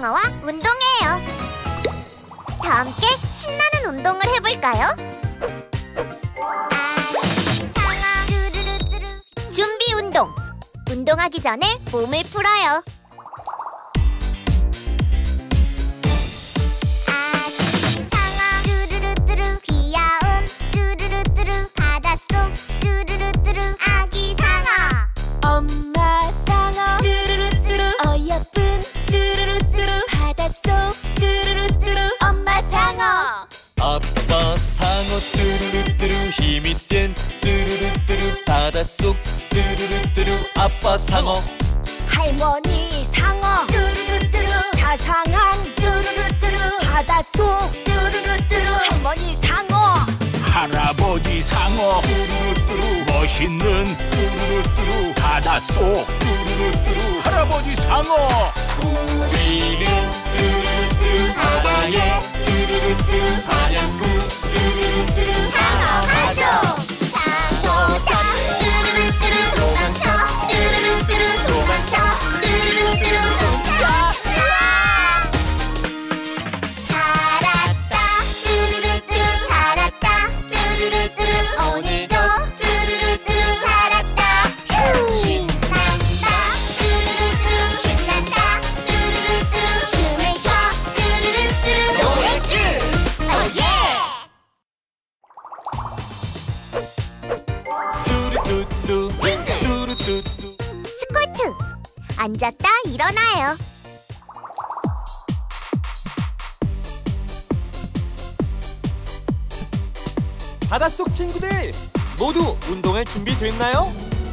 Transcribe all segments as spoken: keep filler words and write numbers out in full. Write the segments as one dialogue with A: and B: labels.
A: 상어와 운동해요. 다 함께 신나는 운동을 해볼까요? 준비 운동! 운동하기 전에 몸을 풀어요. 아기 상어 뚜루루뚜루 귀여운 뚜루루뚜루 바닷속 뚜루루뚜루 아기 상어
B: 엄마 상어 뚜루루뚜루 어여쁜 뚜루루뚜루 바닷속 뚜루루뚜루 엄마 상어
C: 아빠 상어 뚜루루뚜루 힘이 센 뚜루루뚜루 바닷속 뚜루루뚜루 아빠 상어
B: 할머니 상어 뚜루루뚜루 자상한 뚜루루뚜루 바닷속 뚜루루뚜루 할머니 상어
D: 할아버지 상어 뚜루루뚜루 멋있는 뚜루루뚜루 바닷속 뚜루루뚜루 할아버지 상어
C: 우리는 뚜루루뚜루 바다에 뚜루루뚜루 사냥꾼 뚜루루뚜루
A: 상어 가족! 상어다 뚜루루뚜루 도망쳐 뚜루루뚜루 도망쳐 뚜루루뚜루 도망쳐 살았다 뚜루루뚜루 살았다 뚜루루뚜루 오늘도 뚜루루뚜루 살았다 신난다 뚜루루뚜루 신난다 뚜루루뚜루 춤을 춰 뚜루루뚜루 노래줄 오예!
C: 뚜루뚜뚜 뚜루뚜뚜
A: 스쿼트! 앉았다 일어나요.
C: 바닷속 친구들 모두 운동할 준비 됐나요?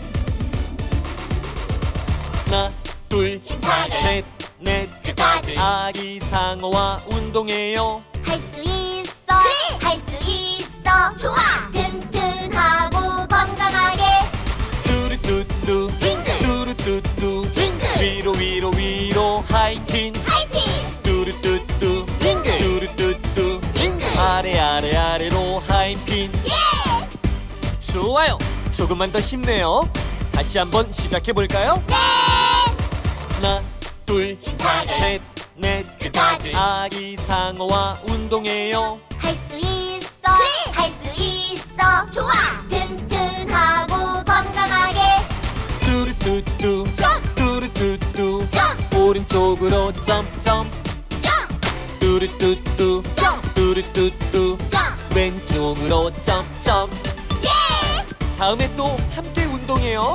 C: 하나 둘 셋 넷
A: 끝까지.
C: 아기 상어와 운동해요.
A: 할 수 있어 그래! 할 수 있어 좋아! 튼튼하고 건강하게
C: 뚜루뚜뚜
A: 빙글.
C: 뚜루뚜뚜
A: 빙글.
C: 위로 위로 위로 하이킹
A: 하이핑!
C: 뚜루뚜뚜
A: 빙글.
C: 뚜루뚜뚜
A: 빙글.
C: 아래 아래 아래로 하이킹
A: 예!
C: 좋아요. 조금만 더 힘내요. 다시 한번 시작해 볼까요?
A: 네!
C: 하나 둘 셋 넷
A: 끝까지.
C: 아기 상어와 운동해요.
A: 할 수 있어 그래! 할 수 있어 좋아! 튼튼하고 건강하게
C: 뚜루뚜뚜
A: 점프!
C: 뚜루뚜뚜
A: 점프!
C: 오른쪽으로 점점
A: 점프!
C: 뚜루뚜뚜
A: 점프!
C: 뚜루뚜뚜
A: 점프!
C: 왼쪽으로 점점
A: 예!
C: 다음에 또 함께 운동해요.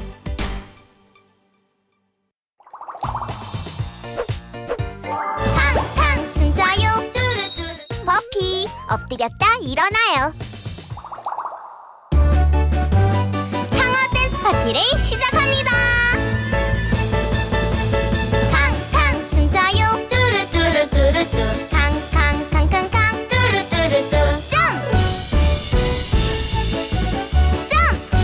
A: 탕탕 춤춰요 뚜루뚜루 버피 엎드렸다 일어나요. 상어 댄스 파티를 시작합니다. 탕탕 춤춰요 뚜루뚜루 뚜루뚜 캉캉캉캉캉 뚜루뚜루뚜 점프 점프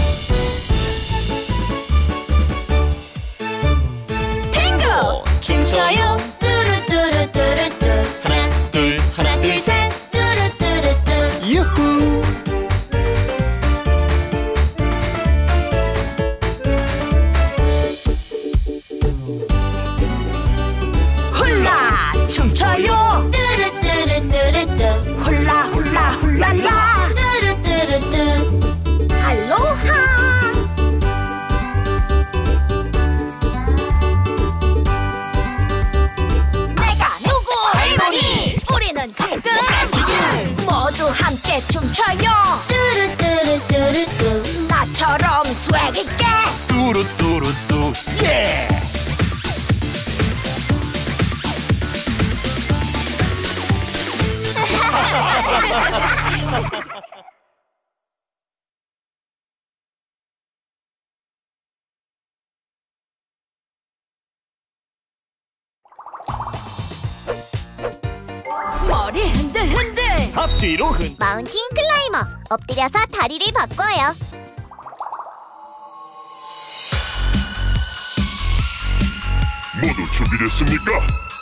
B: 탱고 춤춰요
A: 뚜루뚜루뚜루뚜
C: 하나 둘 하나 둘 셋
A: 뚜루뚜루뚜
C: 유후
B: 훌라 춤춰요
A: 뚜루뚜루뚜루뚜
B: 훌라 훌라 훌랄라
A: 뚜루뚜루뚜
B: 알로하 내가 누구
A: 할머니!
B: 우리는 지금
A: 퀴즈!
B: 모두 함께 춤춰요
A: 뚜루뚜루뚜루뚜
B: 나처럼 스웩 있게
D: 뚜루뚜루뚜 예
B: 머리 흔들 흔들
D: 앞뒤로 흔
A: 마운틴 클라이머 엎드려서 다리를 바꿔요.
E: 모두 준비됐습니까?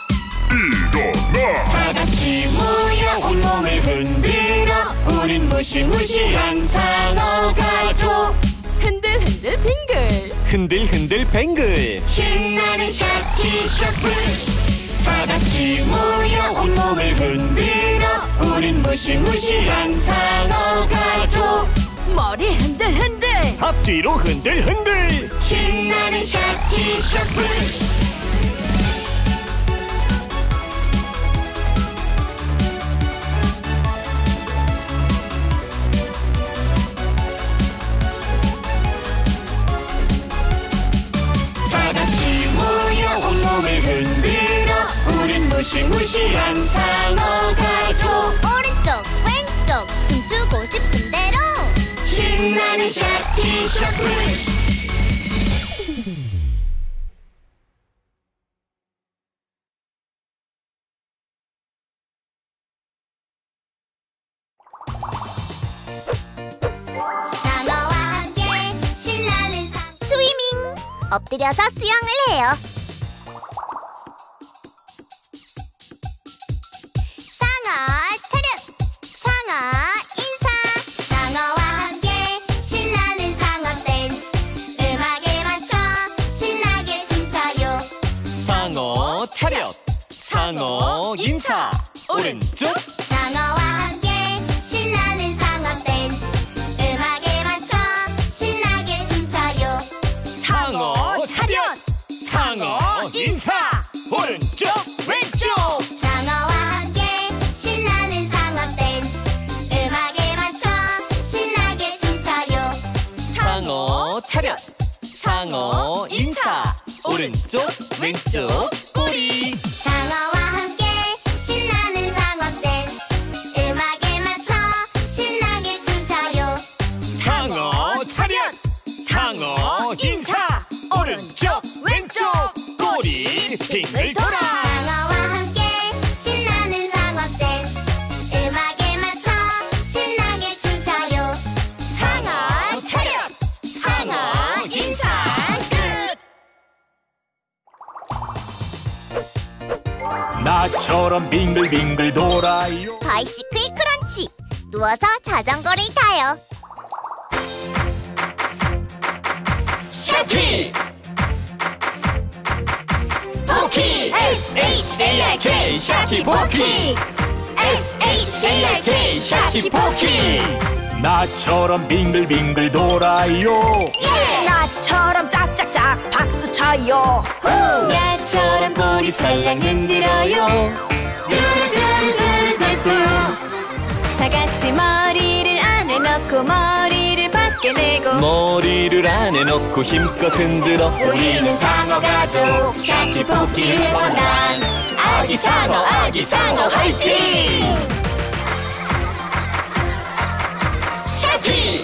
E: 일어나!
F: 다같이 모여 온몸을 흔들어 우린 무시무시한 상어 가족
B: 흔들 흔들 빙글
C: 흔들 흔들 뱅글
F: 신나는 샤키 셔플 다 같이 모여 온몸을 흔들어 우린 무시무시한 상어 가족.
B: 머리 흔들 흔들
D: 앞뒤로 흔들 흔들.
F: 신나는 샤키 셔플. 온몸을 흔들어 우린 무시무시한 상어 가족.
A: 오른쪽 왼쪽 춤추고 싶은 대로
F: 신나는 샤키 셔플.
A: 상어와 함께 신나는 상 스위밍. 엎드려서 수영을 해요.
C: 상어 인사 오른쪽.
A: 상어와 함께 신나는 상어 댄스. 음악에 맞춰 신나게 춤춰요.
C: 상어 차렷 상어 인사 오른쪽 왼쪽.
A: 상어와 함께 신나는 상어 댄스. 음악에 맞춰 신나게 춤춰요.
C: 상어 차렷 상어 인사 오른쪽 왼쪽 꼬리.
A: 상어와 함께 신나는 상어 댄스. 음악에 맞춰 신나게 춤춰요.
C: 상어 차렷 상어 인사 오른쪽 왼쪽 꼬리 빙글 돌아.
A: 상어와 함께 신나는 상어 댄스. 음악에 맞춰 신나게 춤춰요. 상어 차렷 상어 인사. 끝.
D: 나처럼 빙글빙글 돌아요.
A: 바이시클 크런치. 누워서 자전거를 타요.
F: 샤키 포키.
B: 에스 에이치 에이 알 케이 샤키 포키. 에스 에이치 에이 알 케이 샤키 포키.
D: 나처럼 빙글빙글 돌아요.
B: 예! 나처럼 짝짝짝 박수 쳐요. 후! 나처럼 뿌리 살랑 흔들어요. 다 같이 머리를 안에 넣고 머리를 밖에 내고
C: 머리를 안에 넣고 힘껏 흔들어.
B: 우리는 상어 가족 샤키 포키 응원단. 아기 상어 아기 상어 화이팅!
F: 샤키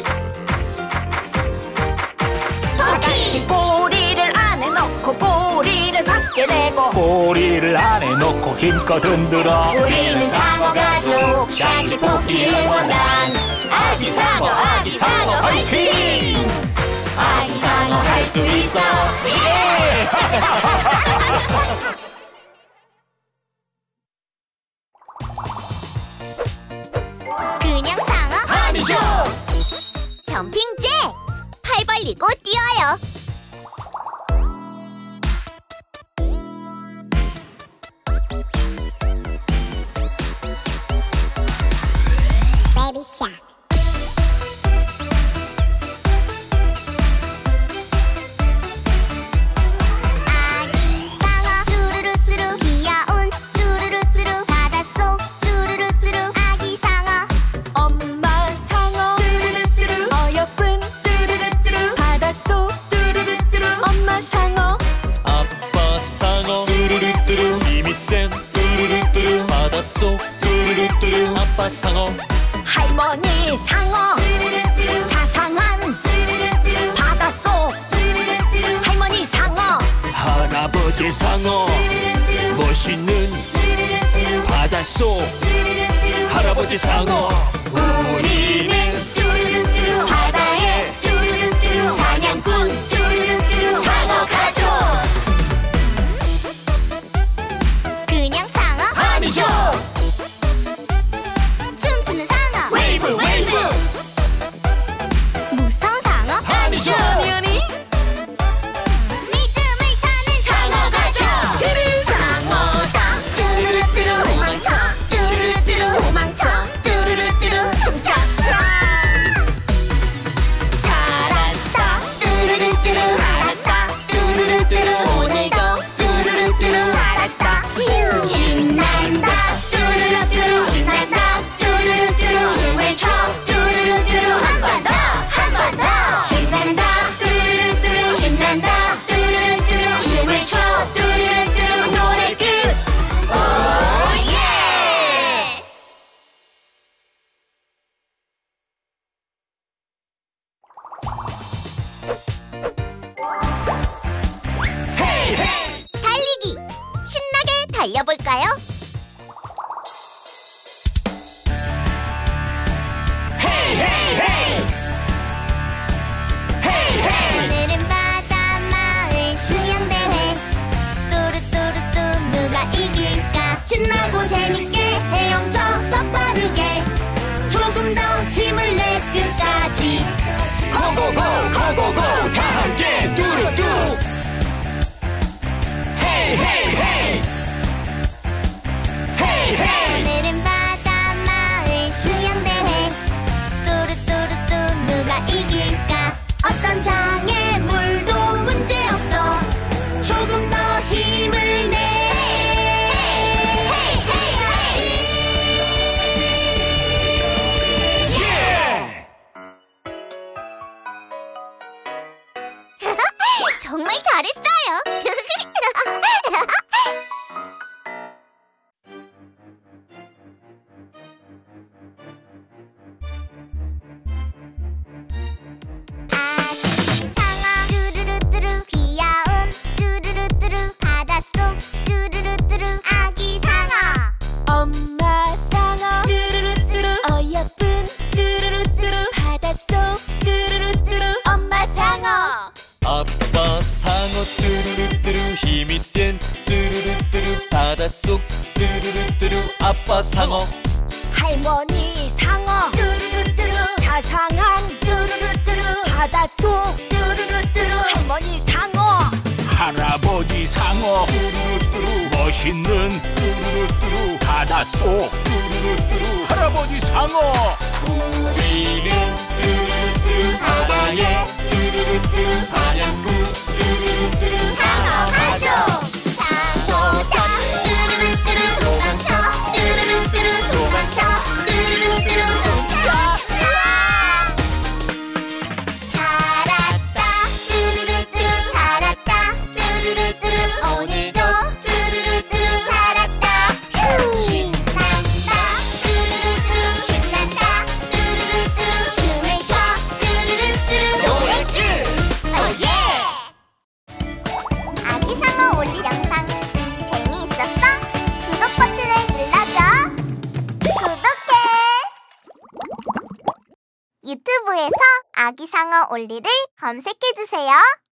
B: 다 같이 꼬리를 안에 넣고 꼬리를 밖에 내고
D: 꼬리를 안에 넣고 힘껏 흔들어.
B: 우리는 상어 가족 샤키 포키 응원단. 아기 상어 아기 상어 화이팅! 아기 상어 할 수 있어. 예!
A: 그냥 상어
B: 아니죠.
A: 점핑 잭. 팔 벌리고 뛰어요. 베이비 샤크. 아기 상어 뚜루루뚜루 귀여운 뚜루루뚜루 바닷속 뚜루루뚜루 아기 상어.
B: 엄마 상어 뚜루루뚜루 어여쁜 뚜루루뚜루 바닷속 뚜루루뚜루 엄마 상어.
C: 아빠 상어 뚜루루뚜루 힘이 센 뚜루루뚜루 바닷속 뚜루루뚜루 아빠 상어.
B: 할머니 상어 자상한 바닷속 할머니 상어.
D: 할아버지 상어 멋있는 바닷속 할아버지 상어.
B: 우리는 바다의 사냥꾼 상어 가족.
A: 그냥 상어
B: 아니죠.
A: 춤추는 상어
B: 웨이브 웨이브.
A: 무서운 상어
B: 아니죠. 아니
A: 리듬을 타는 상어 가족.
B: 상어다
A: 정말 잘했어요. 아기 상어 뚜루루뚜루 귀여운 뚜루루뚜루 바닷속 뚜루루뚜루 아기 상어
B: 엄마 상어 뚜루루뚜루 어여쁜 뚜루루뚜루 바닷속 뚜루루뚜루 엄마 상어
C: 아빠 상어 뚜루루뚜루 힘이 센 뚜루루뚜루 바닷속 뚜루루뚜루 아빠 상어
B: 할머니 상어
A: 뚜루루뚜루
B: 자상한
A: 뚜루루뚜루
B: 바닷속
A: 뚜루루뚜루
B: 할머니 상어
D: 할아버지 상어 멋있는 바닷속 할아버지 상어
F: 우리는 뚜루루뚜루 바다의 뚜루루뚜루 사냥꾼 뚜루루뚜루 상어 가족.
A: 사소사 뚜루루뚜루 도망쳐 뚜루루뚜루 도망쳐 뚜루루뚜루 도망쳐 살았다 뚜루루뚜루 살았다 뚜루루뚜루 오늘도 뚜루루뚜루 살았다 신난다 뚜루루뚜루 신난다 뚜루루뚜루 춤을 춰 뚜루루뚜루 노래길 오예. 아기 상어 올리 영상 재미있었어? 구독 버튼을 눌러줘. 구독해. 유튜브에서 아기 상어 올리를 검색해주세요.